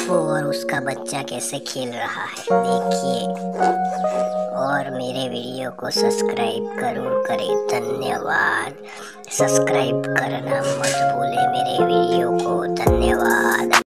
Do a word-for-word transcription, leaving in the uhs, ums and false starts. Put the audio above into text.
वो और उसका बच्चा कैसे खेल रहा है देखिए। और मेरे वीडियो को सब्सक्राइब जरूर करें। धन्यवाद। सब्सक्राइब करना मत भूले मेरे वीडियो को। धन्यवाद।